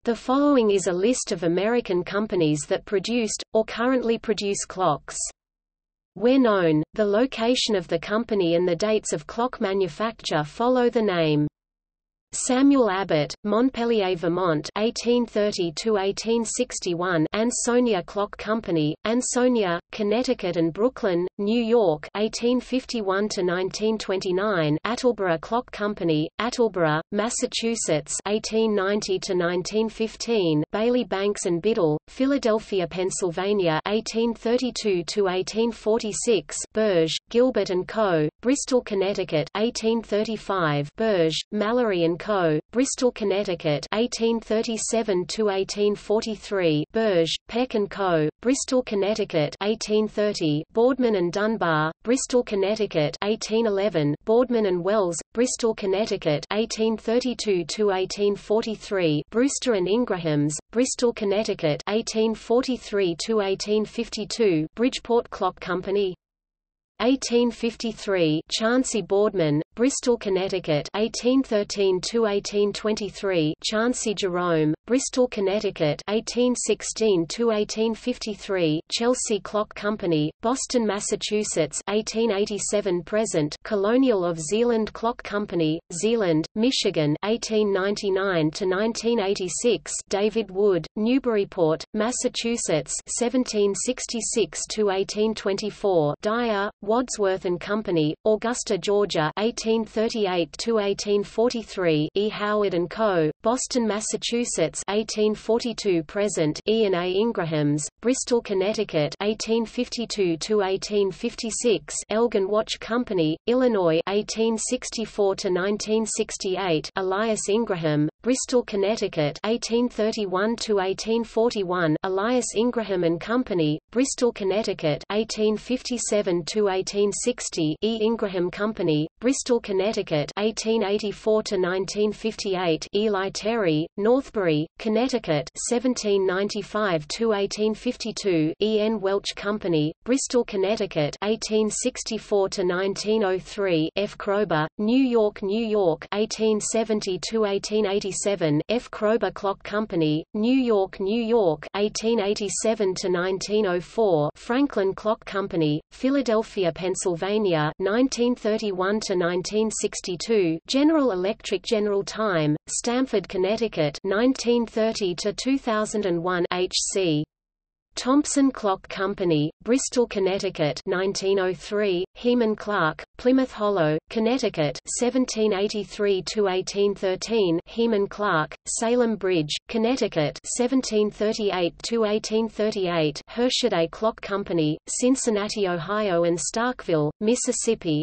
The following is a list of American companies that produced, or currently produce clocks. Where known, the location of the company and the dates of clock manufacture follow the name. Samuel Abbott, Montpelier, Vermont 1830–1861 Ansonia Clock Company, Ansonia, Connecticut and Brooklyn, New York 1851–1929 Attleboro Clock Company, Attleboro, Massachusetts 1890–1915 Bailey Banks and Biddle, Philadelphia, Pennsylvania 1832–1846 Burge, Gilbert & Co., Bristol, Connecticut 1835 Burge, Mallory & Co., Bristol, Connecticut 1837–1843 Burge, Peck & Co., Bristol, Connecticut 1830 Boardman & Dunbar, Bristol, Connecticut 1811 Boardman & Wells, Bristol, Connecticut 1832–1843 Brewster & Ingrahams, Bristol, Connecticut 1843–1852 Bridgeport Clock Company 1853 Chauncey Boardman, Bristol, Connecticut 1813–1823 Chauncey Jerome, Bristol, Connecticut 1816–1853 Chelsea Clock Company, Boston, Massachusetts 1887–present Colonial of Zealand Clock Company, Zealand, Michigan 1899–1986 David Wood, Newburyport, Massachusetts 1766–1824 Dyer, Wadsworth & Company, Augusta, Georgia 1838–1843 E. Howard & Co., Boston, Massachusetts 1842–present E. & A. Ingrahams, Bristol, Connecticut 1852–1856 Elgin Watch Company, Illinois 1864–1968 Elias Ingraham, Bristol, Connecticut 1831–1841 Elias Ingraham & Company, Bristol, Connecticut 1857–1860 E. Ingraham Company, Bristol, Connecticut 1884–1958 Eli Terry, Northbury, Connecticut 1795–1852 E. N. Welch Company, Bristol, Connecticut 1864–1903 F. Krober, New York, New York 1870–1887 F. Krober Clock Company, New York, New York 1887–1904 Franklin Clock Company, Philadelphia, Pennsylvania 1931–1962 General Electric General Time, Stamford, Connecticut 1930–2001 H.C. Thompson Clock Company, Bristol, Connecticut 1903, Heman Clark, Plymouth Hollow, Connecticut 1783–1813 Heman Clark, Salem Bridge, Connecticut 1738–1838 Hershaday Clock Company, Cincinnati, Ohio and Starkville, Mississippi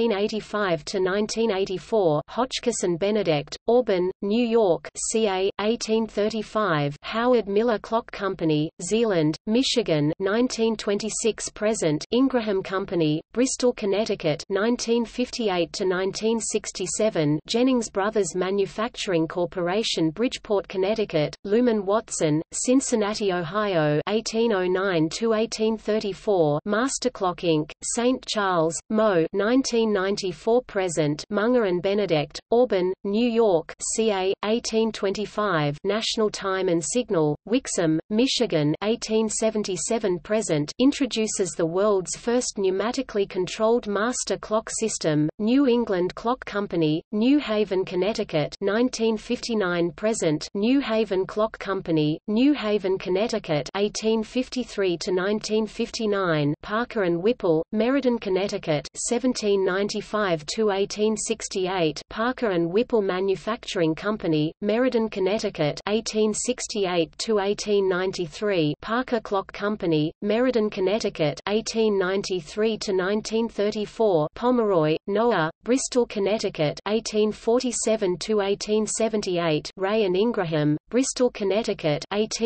1885–1984 Hotchkiss & Benedict, Auburn, New York ca. 1835 Howard Miller Clock Company, Zealand, Michigan 1926–present Ingraham Company, Bristol, Connecticut 1958–1967 Jennings Brothers Manufacturing Corporation, Bridgeport, Connecticut, Lumen Watson, Cincinnati, Ohio 1809–1834 Masterclock Inc., St. Charles, Mo 1994–present Munger & Benedict, Auburn, New York ca. 1825 National Time and Signal, Wixom, Michigan 1877–present introduces the world's first pneumatically controlled master clock system, New England Clock Company, New Haven, Connecticut 1959–present New Haven Clock Company, New Haven, Connecticut 1853–1959 Parker & Whipple, Meriden, Connecticut 1795–1868 Parker & Whipple Manufacturing Company, Meriden, Connecticut 1868–1893 Parker Clock Company, Meriden, Connecticut 1893–1934 Pomeroy, Noah, Bristol, Connecticut 1847–1878 Ray and Ingraham, Bristol, Connecticut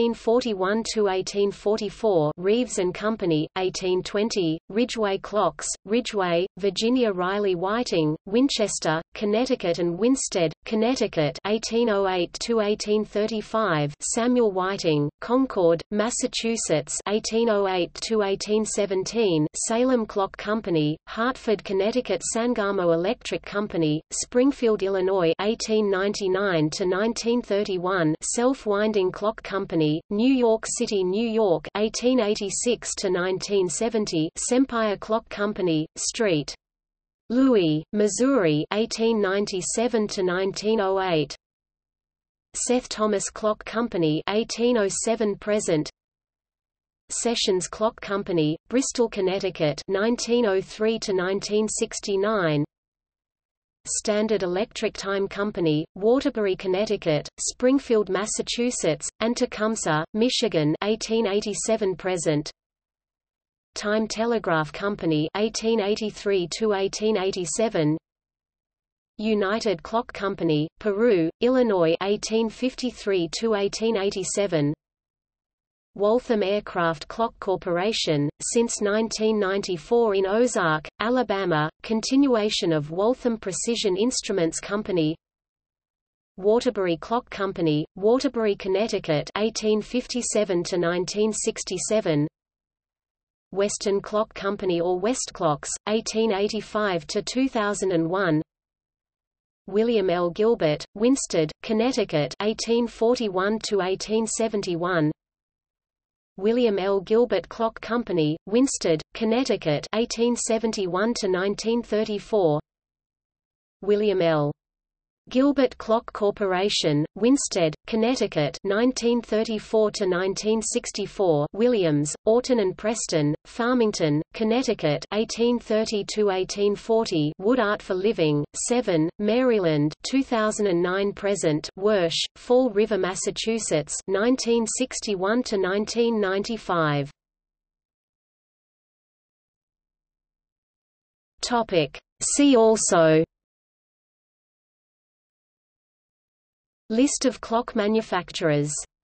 1841–1844 Reeves & Company, 1820 Ridgeway Clocks, Ridgeway, Virginia Riley Whiting, Winchester, Connecticut and Winstead, Connecticut 1808–1835 Samuel Whiting, Concord, Massachusetts 1808–1817 Salem Clock Company, Company, Hartford, Connecticut. Sangamo Electric Company, Springfield, Illinois 1899 to 1931. Self-Winding Clock Company, New York City, New York 1886 to 1970. Sempire Clock Company, St. Louis, Missouri 1897 to 1908. Seth Thomas Clock Company 1807 present. Sessions Clock Company, Bristol, Connecticut 1903 to 1969. Standard Electric Time Company, Waterbury, Connecticut, Springfield, Massachusetts, and Tecumseh, Michigan 1887 present. Time Telegraph Company 1883 to 1887. United Clock Company, Peru, Illinois 1853 to 1887. Waltham Aircraft Clock Corporation, since 1994 in Ozark, Alabama, continuation of Waltham Precision Instruments Company. Waterbury Clock Company, Waterbury, Connecticut 1857 to 1967. Western Clock Company or Westclocks, 1885 to 2001. William L. Gilbert, Winsted, Connecticut 1841 to 1871. William L. Gilbert Clock Company, Winsted, Connecticut 1871 to 1934. William L. Gilbert Clock Corporation, Winsted, Connecticut 1934 to 1964. Williams, Orton and Preston, Farmington, Connecticut 1830 to 1840. Wood Art for Living, 7, Maryland 2009 present. Wersch, Fall River, Massachusetts 1961 to 1995. Topic: See also List of clock manufacturers.